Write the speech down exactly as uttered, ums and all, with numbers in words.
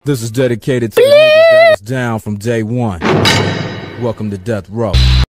This is dedicated to the niggas that was down from day one. Welcome to Death Row.